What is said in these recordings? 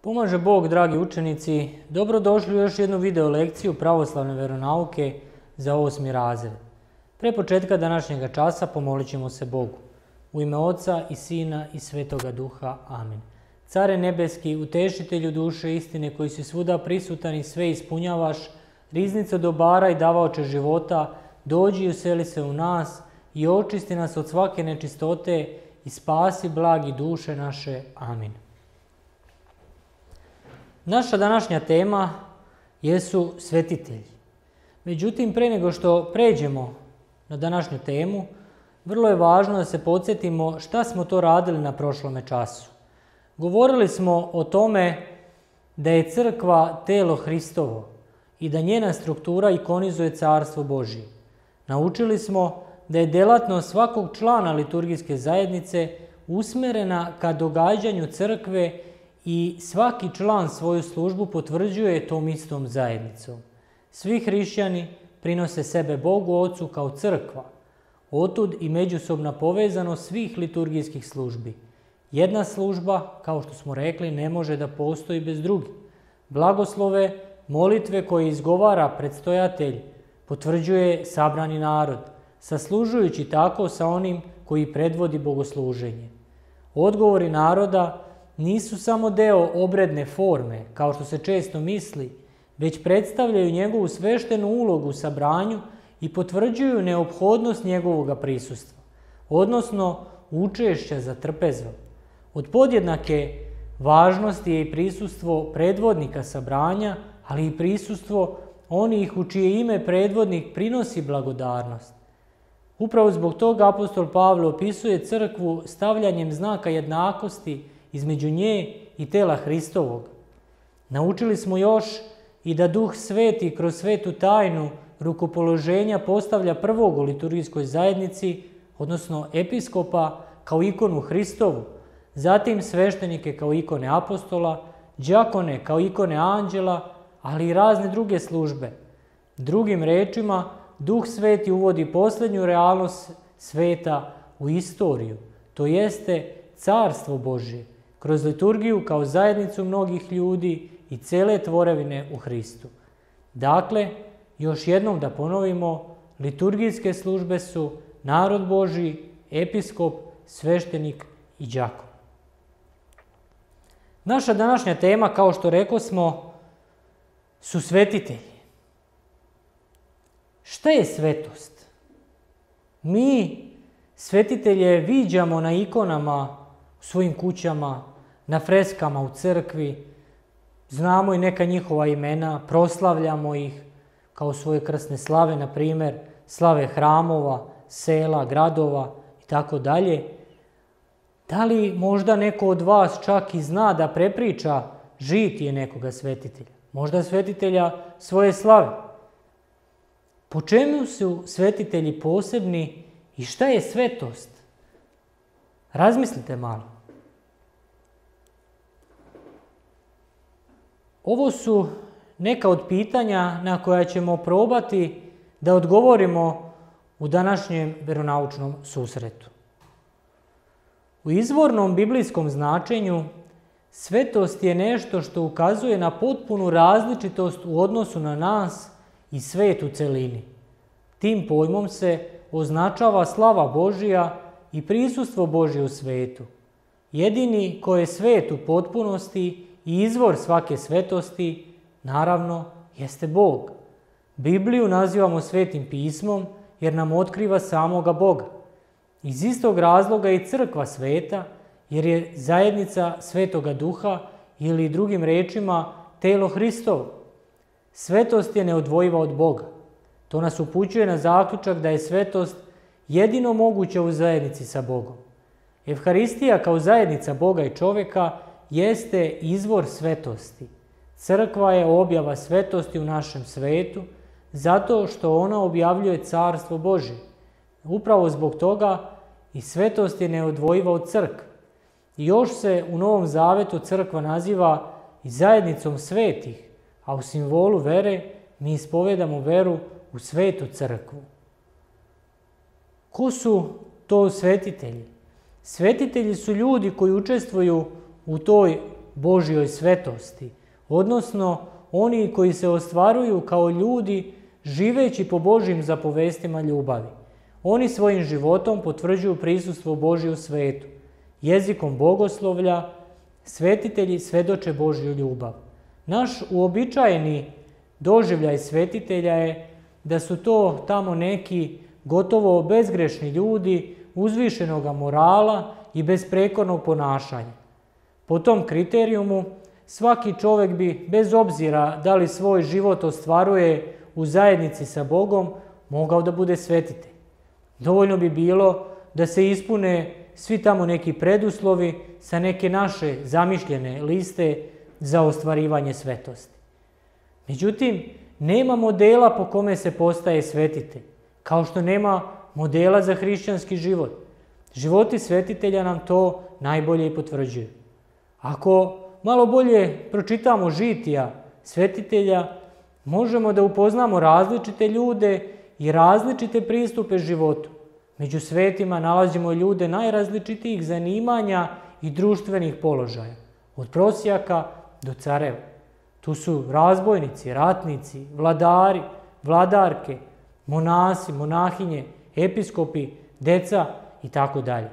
Pomaže Bog, dragi učenici, dobrodošli u još jednu video lekciju pravoslavne veronauke za 8. razred. Pre početka današnjega časa pomolit ćemo se Bogu. U ime Oca i Sina i Svetoga Duha. Amin. Care nebeski, utešitelju duše istine koji si svuda prisutan i sve ispunjavaš, riznico dobara i davaoče života, dođi i useli se u nas i očisti nas od svake nečistote i spasi blagi duše naše. Amin. Naša današnja tema jesu svetitelji. Međutim, pre nego što pređemo na današnju temu, vrlo je važno da se podsjetimo šta smo to radili na prošlome času. Govorili smo o tome da je crkva telo Hristovo i da njena struktura ikonizuje Carstvo Božje. Naučili smo da je delatnost svakog člana liturgijske zajednice usmerena ka događanju crkve i svaki član svoju službu potvrđuje tom istom zajednicom. Svi hrišćani prinose sebe Bogu Ocu kao crkva. Otud i međusobna povezanost svih liturgijskih službi. Jedna služba, kao što smo rekli, ne može da postoji bez druge. Blagoslove, molitve koje izgovara predstojatelj, potvrđuje sabrani narod, saslužujući tako sa onim koji predvodi bogosluženje. Odgovori naroda nisu samo deo obredne forme, kao što se često misli, već predstavljaju njegovu sveštenu ulogu u sabranju i potvrđuju neophodnost njegovoga prisustva, odnosno učešća za trpezom. Od podjednake važnosti je i prisustvo predvodnika sabranja, ali i prisustvo onih u čije ime predvodnik prinosi blagodarnost. Upravo zbog toga apostol Pavle opisuje crkvu stavljanjem znaka jednakosti između nje i tela Hristovog. Naučili smo još i da Duh Sveti kroz svetu tajnu rukopoloženja postavlja prvog u liturgijskoj zajednici, odnosno episkopa, kao ikonu Hristovu, zatim sveštenike kao ikone apostola, đakone kao ikone anđela, ali i razne druge službe. Drugim rečima, Duh Sveti uvodi posljednju realnost sveta u istoriju, to jeste Carstvo Božje, kroz liturgiju kao zajednicu mnogih ljudi i cele tvorevine u Hristu. Dakle, još jednom da ponovimo, liturgijske službe su narod Božji, episkop, sveštenik i đakon. Naša današnja tema, kao što rekosmo, su svetitelji. Šta je svetost? Mi svetitelje viđamo na ikonama u svojim kućama, na freskama u crkvi, znamo i neka njihova imena, proslavljamo ih kao svoje krsne slave, na primjer slave hramova, sela, gradova i tako dalje. Da li možda neko od vas čak i zna da prepriča žitije nekoga svetitelja? Možda svetitelja svoje slave? Po čemu su svetitelji posebni i šta je svetost? Razmislite malo. Ovo su neka od pitanja na koja ćemo probati da odgovorimo u današnjem veronaučnom susretu. U izvornom biblijskom značenju svetost je nešto što ukazuje na potpunu različitost u odnosu na nas i svet u celini. Tim pojmom se označava slava Božja i prisustvo Božje u svetu. Jedini ko je svet u potpunosti i izvor svake svetosti, naravno, jeste Bog. Bibliju nazivamo Svetim pismom jer nam otkriva samoga Boga. Iz istog razloga i crkva sveta, jer je zajednica Svetoga Duha ili drugim rečima telo Hristovo. Svetost je neodvojiva od Boga. To nas upućuje na zaključak da je svetost jedino moguća u zajednici sa Bogom. Evharistija kao zajednica Boga i čovjeka jeste izvor svetosti. Crkva je objava svetosti u našem svetu zato što ona objavljuje Carstvo Božje. Upravo zbog toga i svetost je neodvojiva od crkve. I još se u Novom Zavetu crkva naziva i zajednicom svetih, a u simbolu vere mi ispovedamo veru u svetu crkvu. Ko su to svetitelji? Svetitelji su ljudi koji učestvuju u toj Božjoj svetosti, odnosno oni koji se ostvaruju kao ljudi živeći po Božjim zapovestima ljubavi. Oni svojim životom potvrđuju prisustvo Božje u svetu. Jezikom bogoslovlja svetitelji svedoče Božju ljubav. Naš uobičajeni doživljaj svetitelja je da su to tamo neki gotovo bezgrešni ljudi uzvišenoga morala i besprekornog ponašanja. Po tom kriterijumu svaki čovjek bi, bez obzira da li svoj život ostvaruje u zajednici sa Bogom, mogao da bude svetitelj. Dovoljno bi bilo da se ispune svi tamo neki preduslovi sa neke naše zamišljene liste za ostvarivanje svetosti. Međutim, nema modela po kome se postaje svetitelj, kao što nema modela za hrišćanski život. Životi svetitelja nam to najbolje potvrđuju. Ako malo bolje pročitamo žitija svetitelja, možemo da upoznamo različite ljude i različite pristupe životu. Među svetima nalazimo ljude najrazličitijih zanimanja i društvenih položaja, od prosjaka do careva. Tu su razbojnici, ratnici, vladari, vladarke, monasi, monahinje, episkopi, deca i tako dalje.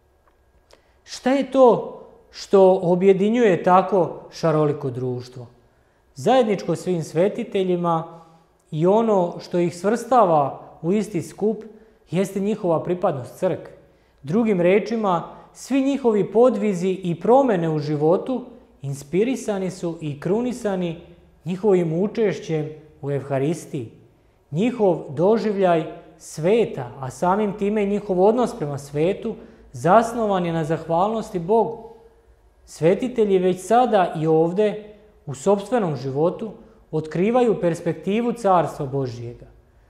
Šta je to što objedinjuje tako šaroliko društvo? Zajedničko svim svetiteljima i ono što ih svrstava u isti skup jeste njihova pripadnost crkvi. Drugim rečima, svi njihovi podvizi i promjene u životu inspirisani su i krunisani njihovim učešćem u Evharistiji. Njihov doživljaj sveta, a samim time i njihov odnos prema svetu, zasnovan je na zahvalnosti Bogu. Svetitelji već sada i ovdje u sopstvenom životu otkrivaju perspektivu Carstva Božjega.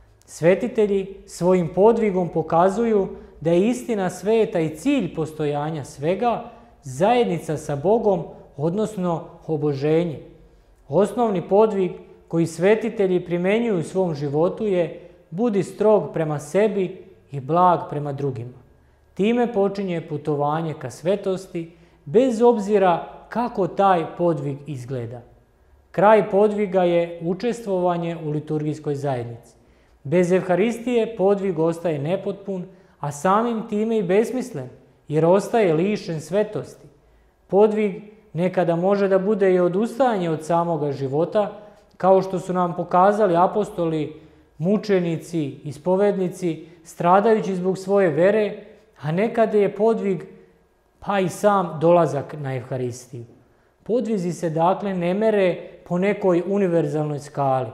Svetitelji svojim podvigom pokazuju da je istina sveta i cilj postojanja svega zajednica sa Bogom, odnosno oboženje. Osnovni podvig koji svetitelji primjenjuju u svom životu je budi strog prema sebi i blag prema drugima. Time počinje putovanje ka svetosti, bez obzira kako taj podvig izgleda. Kraj podviga je učestvovanje u liturgijskoj zajednici. Bez Evharistije podvig ostaje nepotpun, a samim time i besmislen, jer ostaje lišen svetosti. Podvig nekada može da bude i odustajanje od samoga života, kao što su nam pokazali apostoli, mučenici, ispovednici, stradajući zbog svoje vere, a nekada je podvig pa i sam dolazak na Evharistiju. Podvizi se dakle ne mere po nekoj univerzalnoj skali.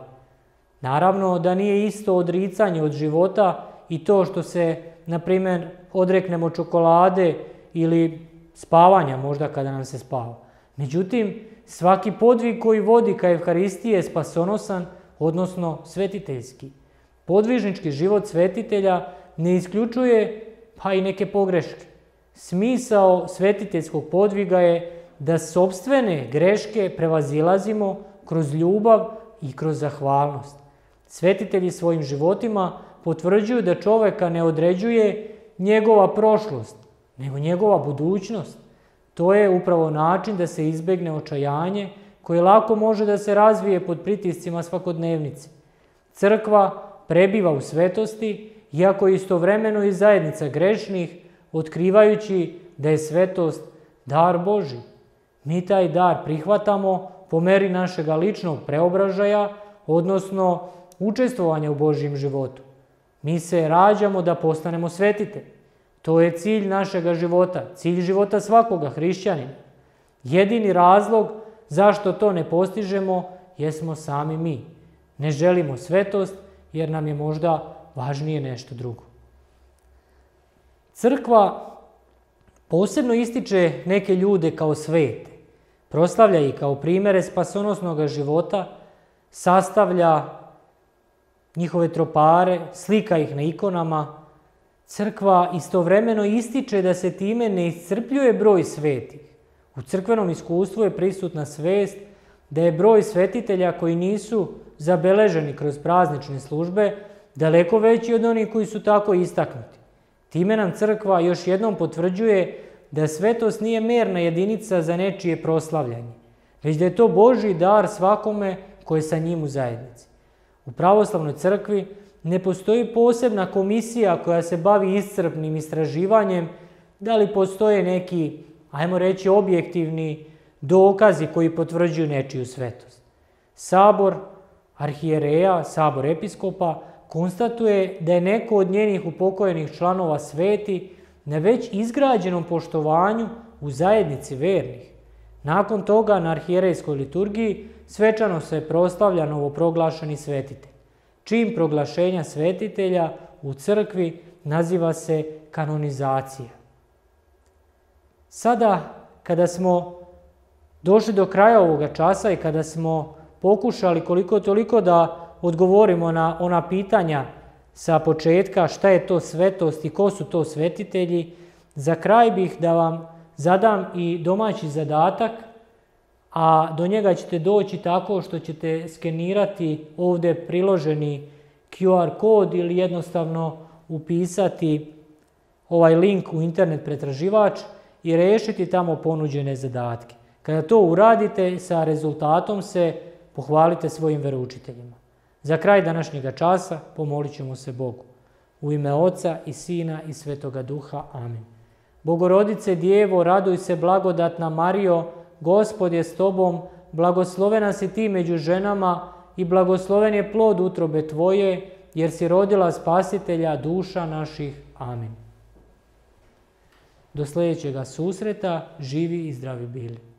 Naravno da nije isto odricanje od života i to što se, na primjer, odreknemo čokolade ili spavanja možda kada nam se spava. Međutim, svaki podvig koji vodi ka Evharistiji je spasonosan, odnosno svetiteljski. Podvižnički život svetitelja ne isključuje pa i neke pogreške. Smisao svetiteljskog podviga je da sopstvene greške prevazilazimo kroz ljubav i kroz zahvalnost. Svetitelji svojim životima potvrđuju da čoveka ne određuje njegova prošlost, nego njegova budućnost. To je upravo način da se izbegne očajanje koje lako može da se razvije pod pritiscima svakodnevnice. Crkva prebiva u svetosti, iako je istovremeno i zajednica grešnih, otkrivajući da je svetost dar Božji. Mi taj dar prihvatamo po meri našega ličnog preobražaja, odnosno učestvovanja u Božjem životu. Mi se rađamo da postanemo svetitelji. To je cilj našega života, cilj života svakoga hrišćanina. Jedini razlog zašto to ne postižemo jesmo sami mi. Ne želimo svetost jer nam je možda važnije nešto drugo. Crkva posebno ističe neke ljude kao svete, proslavlja ih kao primere spasonosnog života, sastavlja njihove tropare, slika ih na ikonama. Crkva istovremeno ističe da se time ne iscrpljuje broj svetih. U crkvenom iskustvu je prisutna svest da je broj svetitelja koji nisu zabeleženi kroz praznične službe daleko veći od onih koji su tako istaknuti. Time nam crkva još jednom potvrđuje da svetost nije mjerna jedinica za nečije proslavljanje, već da je to Božji dar svakome koji je sa njim u zajednici. U pravoslavnoj crkvi ne postoji posebna komisija koja se bavi iscrpnim istraživanjem da li postoje neki, ajmo reći, objektivni dokazi koji potvrđuju nečiju svetost. Sabor arhijereja, sabor episkopa, konstatuje da je neko od njenih upokojenih članova sveti na već izgrađenom poštovanju u zajednici vernih. Nakon toga na arhijerejskoj liturgiji svečano se proslavlja novoproglašeni svetitelj. Čin proglašenja svetitelja u crkvi naziva se kanonizacija. Sada, kada smo došli do kraja ovoga časa i kada smo pokušali koliko toliko da odgovorimo na ona pitanja sa početka šta je to svetost i ko su to svetitelji, za kraj bih da vam zadam i domaći zadatak, a do njega ćete doći tako što ćete skenirati ovdje priloženi QR kod ili jednostavno upisati ovaj link u internet pretraživač i riješiti tamo ponuđene zadatke. Kada to uradite, sa rezultatom se pohvalite svojim veroučiteljima. Za kraj današnjega časa pomolit ćemo se Bogu. U ime Oca i Sina i Svetoga Duha. Amin. Bogorodice Djevo, raduj se blagodatna Marijo, Gospod je s tobom, blagoslovena si ti među ženama i blagosloven je plod utrobe tvoje, jer si rodila Spasitelja duša naših. Amin. Do sljedećega susreta, živi i zdravi bili.